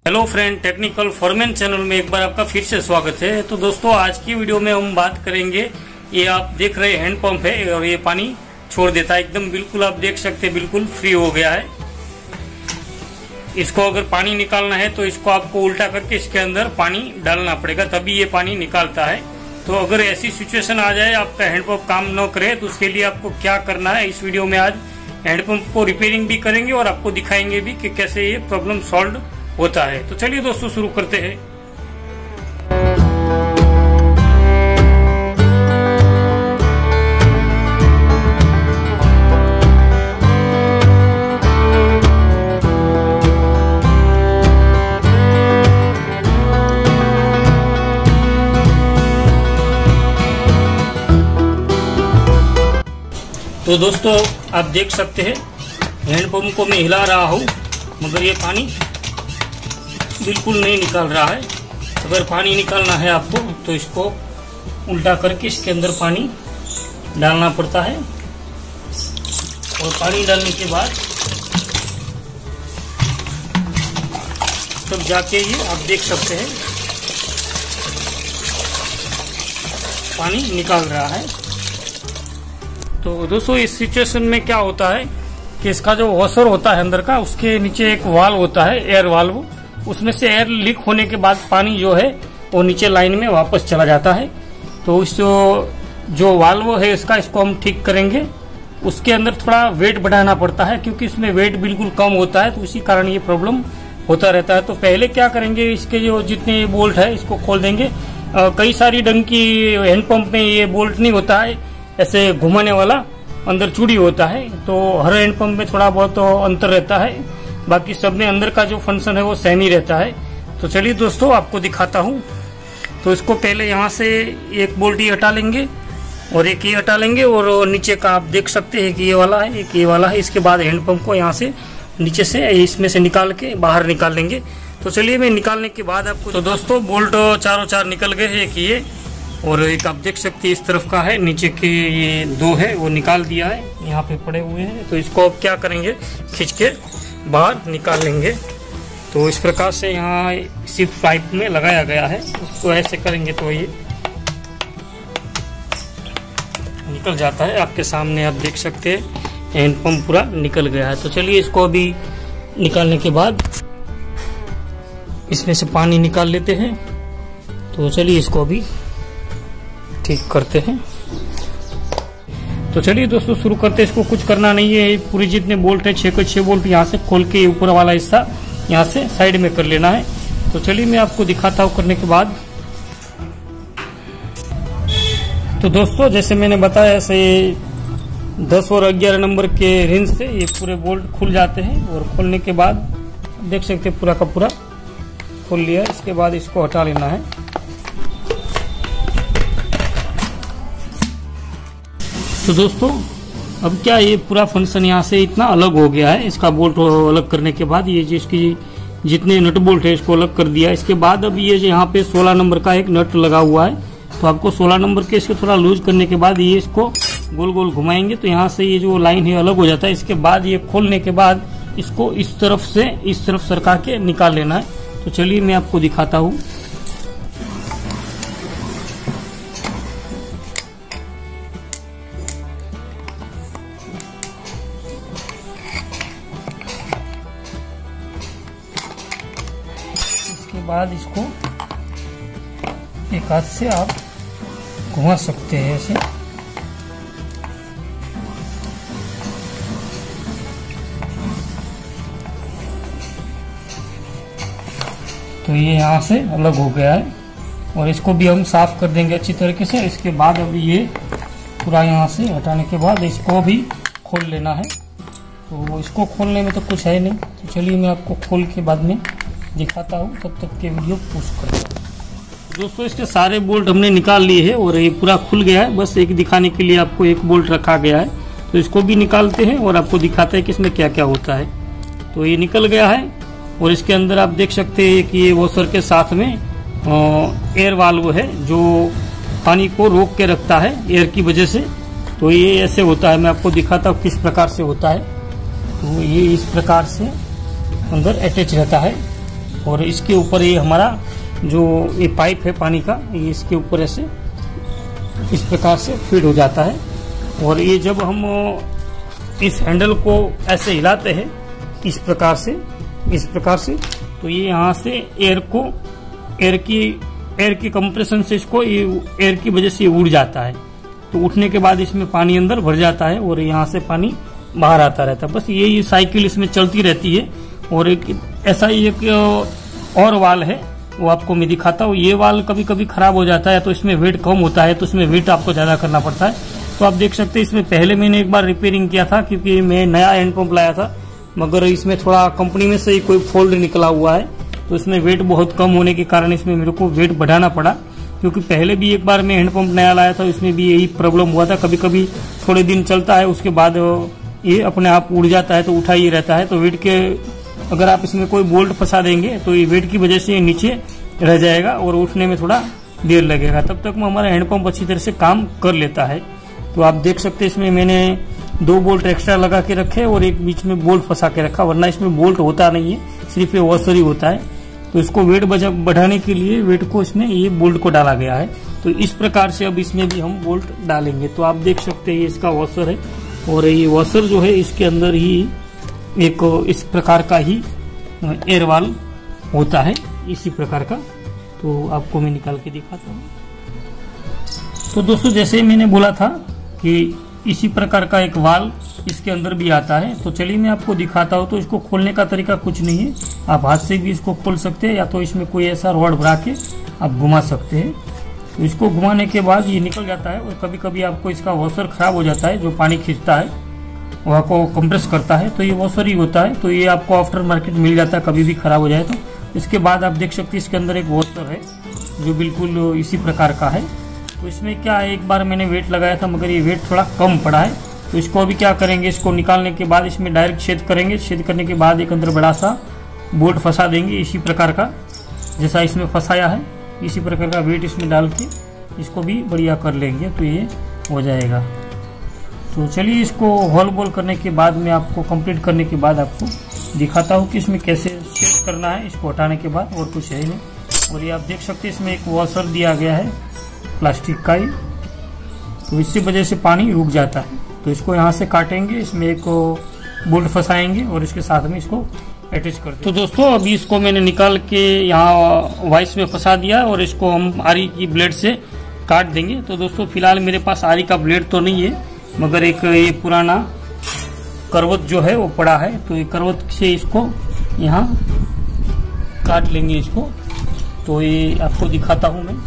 Hello friend, technical foreman channel में एक बार आपका फिर से स्वागत है। तो दोस्तों, आज की वीडियो में हम बात करेंगे, ये आप देख रहे हैंड पंप है और ये पानी छोड़ देता है एकदम, बिल्कुल आप देख सकते हैं बिल्कुल फ्री हो गया है। इसको अगर पानी निकालना है तो इसको आपको उल्टा करके इसके अंदर पानी डालना पड़ेगा, तभी ये पानी निकालता है। तो अगर ऐसी सिचुएशन आ जाए आपका हैंडपंप काम न करे तो उसके लिए आपको क्या करना है, इस वीडियो में आज हैंडपंप को रिपेयरिंग भी करेंगे और आपको दिखाएंगे भी कि कैसे ये प्रॉब्लम सॉल्व होता है। तो चलिए दोस्तों, शुरू करते हैं। तो दोस्तों, आप देख सकते हैं हैंडपंप को मैं हिला रहा हूँ मगर ये पानी बिल्कुल नहीं निकाल रहा है। अगर पानी निकालना है आपको तो इसको उल्टा करके इसके अंदर पानी डालना पड़ता है और पानी डालने के बाद तब जाके ये आप देख सकते हैं पानी निकाल रहा है। तो दोस्तों, इस सिचुएशन में क्या होता है कि इसका जो वॉशर होता है अंदर का, उसके नीचे एक वाल्व होता है, एयर वाल्व, उसमें से एयर लीक होने के बाद पानी जो है वो नीचे लाइन में वापस चला जाता है। तो इस जो वाल्व है इसको हम ठीक करेंगे। उसके अंदर थोड़ा वेट बढ़ाना पड़ता है क्योंकि इसमें वेट बिल्कुल कम होता है, तो इसी कारण ये प्रॉब्लम होता रहता है। तो पहले क्या करेंगे, इसके जो जितने बोल्ट है इसको खोल देंगे। कई सारी ढंग की हैंडपंप में ये बोल्ट नहीं होता है ऐसे घुमाने वाला, अंदर चूड़ी होता है। तो हर हैंडपंप में थोड़ा बहुत अंतर रहता है, बाकी सब में अंदर का जो फंक्शन है वो सेम ही रहता है। तो चलिए दोस्तों, आपको दिखाता हूँ। तो इसको पहले यहाँ से एक बोल्ट ही हटा लेंगे और एक ये हटा लेंगे, और नीचे का आप देख सकते हैं कि ये वाला है, एक ये वाला है। इसके बाद हैंडपंप को यहाँ से नीचे से इसमें से निकाल के बाहर निकाल लेंगे। तो चलिए, मैं निकालने के बाद आपको। तो दोस्तों, बोल्ट चारों चार निकल गए हैं, एक ये और एक आप देख सकते हैं इस तरफ का है, नीचे के ये दो है वो निकाल दिया है, यहाँ पे पड़े हुए हैं। तो इसको अब क्या करेंगे, खींच के बाहर निकाल लेंगे। तो इस प्रकार से यहाँ सिर्फ पाइप में लगाया गया है, उसको ऐसे करेंगे तो ये निकल जाता है। आपके सामने आप देख सकते हैं हैंडपंप पूरा निकल गया है। तो चलिए, इसको अभी निकालने के बाद इसमें से पानी निकाल लेते हैं। तो चलिए, इसको अभी ठीक करते हैं। तो चलिए दोस्तों, शुरू करते हैं। इसको कुछ करना नहीं है, पूरी जितने बोल्ट है 6 के 6 बोल्ट यहाँ से खोल के ऊपर वाला हिस्सा यहाँ से साइड में कर लेना है। तो चलिए, मैं आपको दिखाता हूँ करने के बाद। तो दोस्तों, जैसे मैंने बताया, ऐसे 10 और 11 नंबर के रेंज से ये पूरे बोल्ट खुल जाते हैं और खोलने के बाद देख सकते हैं पूरा का पूरा खोल लिया। इसके बाद इसको हटा लेना है। तो दोस्तों, अब क्या ये पूरा फंक्शन यहाँ से इतना अलग हो गया है। इसका बोल्ट अलग करने के बाद ये जिसकी जितने नट बोल्ट है इसको अलग कर दिया। इसके बाद अब ये यहाँ पे 16 नंबर का एक नट लगा हुआ है, तो आपको 16 नंबर के इसको थोड़ा लूज करने के बाद ये इसको गोल गोल घुमाएंगे तो यहाँ से ये जो लाइन है अलग हो जाता है। इसके बाद ये खोलने के बाद इसको इस तरफ से इस तरफ सरका के निकाल लेना है। तो चलिए, मैं आपको दिखाता हूँ। इसके बाद इसको एक हाथ से आप घुमा सकते हैं ऐसे। तो ये यहाँ से अलग हो गया है और इसको भी हम साफ कर देंगे अच्छी तरीके से। इसके बाद अभी ये पूरा यहाँ से हटाने के बाद इसको भी खोल लेना है। तो इसको खोलने में तो कुछ है नहीं, तो चलिए मैं आपको खोल के बाद में दिखाता हूँ, तब तक के वीडियो पोस्ट करता हूँ। दोस्तों, इसके सारे बोल्ट हमने निकाल लिए हैं और ये पूरा खुल गया है। बस एक दिखाने के लिए आपको एक बोल्ट रखा गया है, तो इसको भी निकालते हैं और आपको दिखाते हैं कि इसमें क्या क्या होता है। तो ये निकल गया है और इसके अंदर आप देख सकते हैं कि ये वॉशर के साथ में एयर वाल्व है जो पानी को रोक के रखता है एयर की वजह से। तो ये ऐसे होता है, मैं आपको दिखाता हूँ किस प्रकार से होता है। तो ये इस प्रकार से अंदर अटैच रहता है और इसके ऊपर ये हमारा जो ये पाइप है पानी का, ये इसके ऊपर ऐसे इस प्रकार से फीड हो जाता है। और ये जब हम इस हैंडल को ऐसे हिलाते हैं इस प्रकार से, तो ये यहाँ से एयर की कंप्रेशन से इसको ये एयर की वजह से उड़ जाता है। तो उठने के बाद इसमें पानी अंदर भर जाता है और यहाँ से पानी बाहर आता रहता है। बस ये साइकिल इसमें चलती रहती है। और एक ऐसा ही एक और वाल है, वो आपको मैं दिखाता हूँ। ये वाल कभी कभी खराब हो जाता है, तो इसमें वेट कम होता है, तो इसमें वेट आपको ज्यादा करना पड़ता है। तो आप देख सकते हैं इसमें पहले मैंने एक बार रिपेयरिंग किया था, क्योंकि मैं नया हैंड पंप लाया था, मगर इसमें थोड़ा कंपनी में से ही कोई फॉल्ट निकला हुआ है, तो इसमें वेट बहुत कम होने के कारण इसमें मेरे को वेट बढ़ाना पड़ा। क्योंकि पहले भी एक बार मैं हैंड पंप नया लाया था, इसमें भी यही प्रॉब्लम हुआ था। कभी कभी थोड़े दिन चलता है, उसके बाद ये अपने आप उड़ जाता है, तो उठा ही रहता है। तो वेट के अगर आप इसमें कोई बोल्ट फंसा देंगे तो ये वेट की वजह से नीचे रह जाएगा और उठने में थोड़ा देर लगेगा। तब तक में हमारा हैंड पंप अच्छी तरह से काम कर लेता है। तो आप देख सकते हैं इसमें मैंने 2 बोल्ट एक्स्ट्रा लगा के रखे और एक बीच में बोल्ट फंसा के रखा, वरना इसमें बोल्ट होता नहीं है, सिर्फ ये वॉशर ही होता है। तो इसको वेट बढ़ाने के लिए वेट को इसमें ये बोल्ट को डाला गया है। तो इस प्रकार से अब इसमें भी हम बोल्ट डालेंगे। तो आप देख सकते हैं ये इसका वॉशर है, और ये वॉशर जो है इसके अंदर ही एक इस प्रकार का ही एयर वाल्व होता है, इसी प्रकार का। तो आपको मैं निकाल के दिखाता हूँ। तो दोस्तों, जैसे मैंने बोला था कि इसी प्रकार का एक वाल्व इसके अंदर भी आता है। तो चलिए मैं आपको दिखाता हूँ। तो इसको खोलने का तरीका कुछ नहीं है, आप हाथ से भी इसको खोल सकते हैं, या तो इसमें कोई ऐसा रॉड भरा के आप घुमा सकते हैं। तो इसको घुमाने के बाद ये निकल जाता है। और कभी कभी आपको इसका वॉशर खराब हो जाता है, जो पानी खींचता है वहाँ को कंप्रेस करता है, तो ये वॉशर ही होता है। तो ये आपको आफ्टर मार्केट मिल जाता है, कभी भी खराब हो जाए तो। इसके बाद आप देख सकते हैं इसके अंदर एक वॉशर है जो बिल्कुल इसी प्रकार का है। तो इसमें क्या है, एक बार मैंने वेट लगाया था, मगर ये वेट थोड़ा कम पड़ा है। तो इसको अभी क्या करेंगे, इसको निकालने के बाद इसमें डायरेक्ट छेद करेंगे। छेद करने के बाद एक अंदर बड़ा सा बोल्ट फंसा देंगे, इसी प्रकार का जैसा इसमें फंसाया है, इसी प्रकार का वेट इसमें डाल के इसको भी बढ़िया कर लेंगे, तो ये हो जाएगा। तो चलिए इसको होल बोल करने के बाद में आपको कंप्लीट करने के बाद आपको दिखाता हूँ कि इसमें कैसे सेट करना है, इसको हटाने के बाद। और कुछ है नहीं। और ये आप देख सकते हैं इसमें एक वॉशर दिया गया है प्लास्टिक का ही, तो इसकी वजह से पानी रुक जाता है। तो इसको यहाँ से काटेंगे, इसमें एक बोल्ट फंसाएंगे और इसके साथ में इसको अटैच कर देंगे। तो दोस्तों, अभी इसको मैंने निकाल के यहाँ वाइस में फंसा दिया और इसको हम आरी की ब्लेड से काट देंगे। तो दोस्तों, फिलहाल मेरे पास आरी का ब्लेड तो नहीं है, मगर एक ये पुराना करवत जो है वो पड़ा है। तो ये करवत से इसको यहाँ काट लेंगे इसको। तो ये आपको दिखाता हूँ मैं।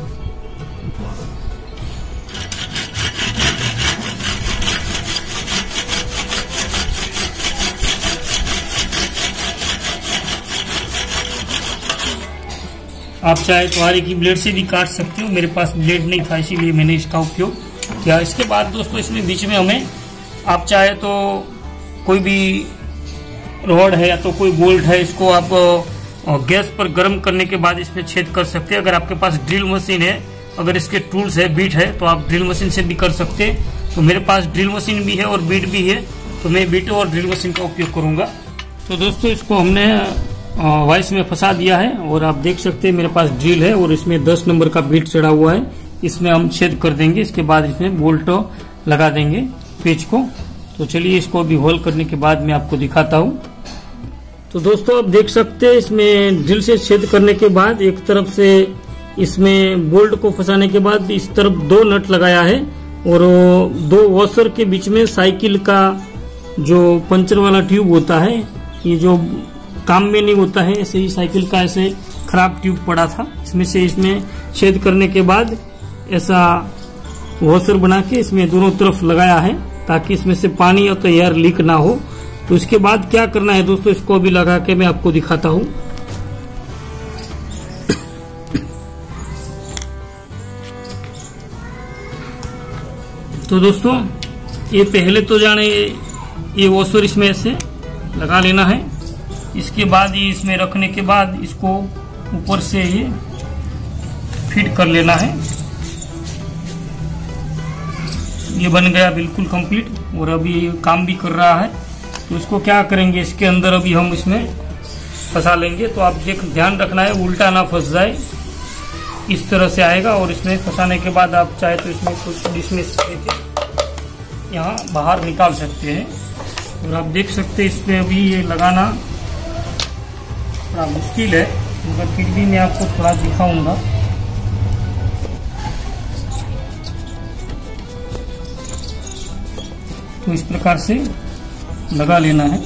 आप चाहे तो आरी की ब्लेड से भी काट सकते हो, मेरे पास ब्लेड नहीं था इसीलिए मैंने इसका उपयोग किया। इसके बाद दोस्तों, इसमें बीच में हमें आप चाहे तो कोई भी रॉड है या तो कोई बोल्ट है, इसको आप गैस पर गर्म करने के बाद इसमें छेद कर सकते हैं। अगर आपके पास ड्रिल मशीन है, अगर इसके टूल्स है, बीट है, तो आप ड्रिल मशीन से भी कर सकते हैं। तो मेरे पास ड्रिल मशीन भी है और बीट भी है, तो मैं बीट और ड्रिल मशीन का उपयोग करूंगा। तो दोस्तों, इसको हमने वाइस में फंसा दिया है और आप देख सकते हैं मेरे पास ड्रिल है और इसमें 10 नंबर का बीट चढ़ा हुआ है। इसमें हम छेद कर देंगे, इसके बाद इसमें बोल्ट लगा देंगे पेच को। तो चलिए इसको अभी होल करने के बाद मैं आपको दिखाता हूँ। तो दोस्तों, आप देख सकते हैं इसमें ड्रिल से छेद करने के बाद एक तरफ से इसमें बोल्ट को फंसाने के बाद इस तरफ 2 नट लगाया है और 2 वॉशर के बीच में साइकिल का जो पंचर वाला ट्यूब होता है, ये जो काम में नहीं होता है, ऐसे ही साइकिल का ऐसे खराब ट्यूब पड़ा था, इसमें छेद करने के बाद ऐसा वॉशर बना के इसमें दोनों तरफ लगाया है, ताकि इसमें से पानी या तो एयर लीक ना हो। तो इसके बाद क्या करना है दोस्तों, इसको अभी लगा के मैं आपको दिखाता हूँ। तो दोस्तों, ये पहले तो जाने ये वॉशर इसमें ऐसे लगा लेना है। इसके बाद ये इसमें रखने के बाद इसको ऊपर से ये फिट कर लेना है। ये बन गया बिल्कुल कंप्लीट और अभी काम भी कर रहा है। तो इसको क्या करेंगे, इसके अंदर अभी हम इसमें फंसा लेंगे। तो आप ध्यान रखना है उल्टा ना फंस जाए, इस तरह से आएगा। और इसमें फंसाने के बाद आप चाहे तो इसमें कुछ डिसमिस देके यहाँ बाहर निकाल सकते हैं। और आप देख सकते हैं इसमें अभी ये लगाना थोड़ा मुश्किल है, मगर फिर भी मैं आपको थोड़ा दिखाऊंगा। तो इस प्रकार से लगा लेना है।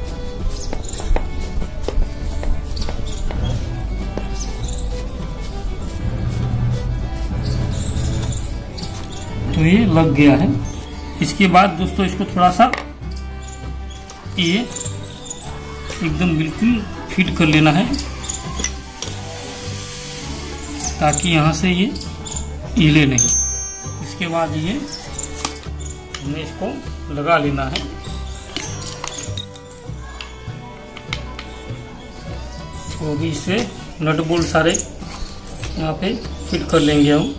तो ये लग गया है। इसके बाद दोस्तों इसको थोड़ा सा ये एकदम बिल्कुल फिट कर लेना है, ताकि यहाँ से ये हिले नहीं। इसके बाद ये हमें इसको लगा लेना है। तो भी इससे नट बोल्ट सारे यहाँ पे फिट कर लेंगे हम।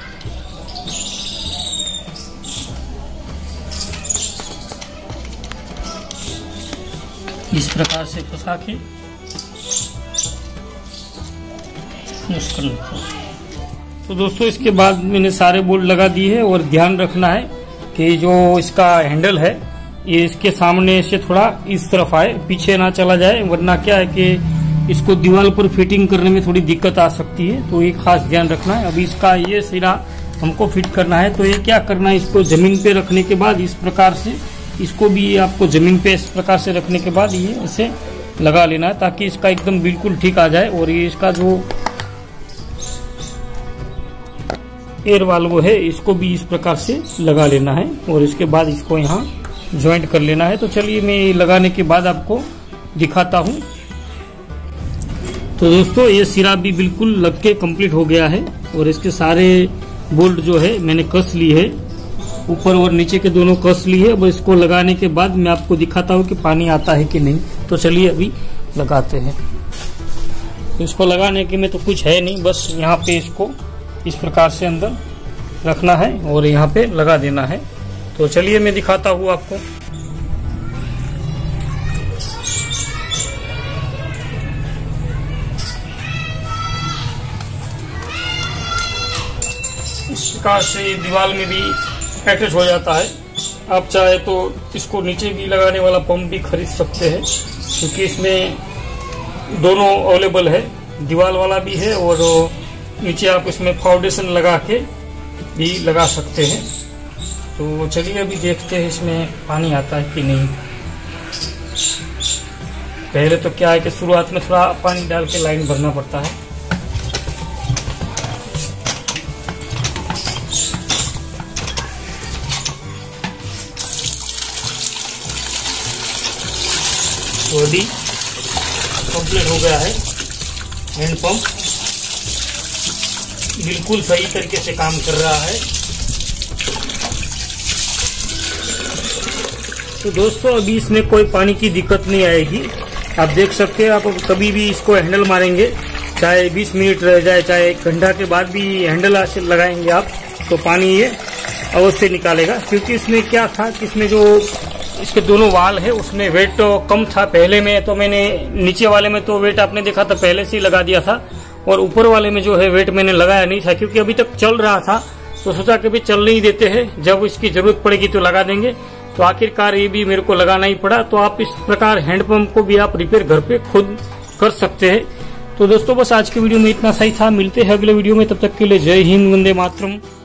इस प्रकार से फंसा के तो दोस्तों इसके बाद मैंने सारे बोल्ट लगा दिए है। और ध्यान रखना है कि जो इसका हैंडल है ये इसके सामने से थोड़ा इस तरफ आए, पीछे ना चला जाए, वरना क्या है कि इसको दीवार पर फिटिंग करने में थोड़ी दिक्कत आ सकती है। तो ये खास ध्यान रखना है। अभी इसका ये सिरा हमको फिट करना है। तो ये क्या करना है, इसको जमीन पे रखने के बाद इस प्रकार से इसको भी आपको जमीन पे इस प्रकार से रखने के बाद ये इसे लगा लेना है, ताकि इसका एकदम बिल्कुल ठीक आ जाए। और ये इसका जो एयर वाल्व है इसको भी इस प्रकार से लगा लेना है। और इसके बाद इसको यहाँ ज्वाइंट कर लेना है। तो चलिए मैं लगाने के बाद आपको दिखाता हूँ। तो दोस्तों ये सिरा भी बिल्कुल लग के कंप्लीट हो गया है। और इसके सारे बोल्ट जो है मैंने कस ली है, ऊपर और नीचे के दोनों कस ली है। अब इसको लगाने के बाद मैं आपको दिखाता हूँ कि पानी आता है कि नहीं। तो चलिए अभी लगाते हैं। तो इसको लगाने के में तो कुछ है नहीं, बस यहाँ पे इसको इस प्रकार से अंदर रखना है और यहाँ पे लगा देना है। तो चलिए मैं दिखाता हूँ आपको। इस प्रकार से दीवार में भी अटैच हो जाता है। आप चाहे तो इसको नीचे भी लगाने वाला पंप भी खरीद सकते हैं, क्योंकि इसमें दोनों अवेलेबल है, दीवार वाला भी है और नीचे आप इसमें फाउंडेशन लगा के भी लगा सकते हैं। तो चलिए अभी देखते हैं इसमें पानी आता है कि नहीं। पहले तो क्या है कि शुरुआत में थोड़ा पानी डाल के लाइन भरना पड़ता है। तो अभी कंप्लीट हो गया है। हैंड पंप बिल्कुल सही तरीके से काम कर रहा है। तो दोस्तों अभी इसमें कोई पानी की दिक्कत नहीं आएगी। आप देख सकते हैं, आप कभी भी इसको हैंडल मारेंगे, चाहे 20 मिनट रह जाए, चाहे 1 घंटा के बाद भी हैंडल लगाएंगे आप, तो पानी ये अवश्य निकालेगा। क्योंकि इसमें क्या था कि इसमें जो इसके दोनों वाल है उसमें वेट तो कम था पहले में। तो मैंने नीचे वाले में तो वेट आपने देखा था पहले से ही लगा दिया था, और ऊपर वाले में जो है वेट मैंने लगाया नहीं था, क्योंकि अभी तक चल रहा था। तो सोचा कि भी चल नहीं देते हैं, जब इसकी जरूरत पड़ेगी तो लगा देंगे। तो आखिरकार ये भी मेरे को लगाना ही पड़ा। तो आप इस प्रकार हैंडपंप को भी आप रिपेयर घर पे खुद कर सकते हैं। तो दोस्तों बस आज की वीडियो में इतना सही था। मिलते हैं अगले वीडियो में, तब तक के लिए जय हिंद, वंदे मातरम।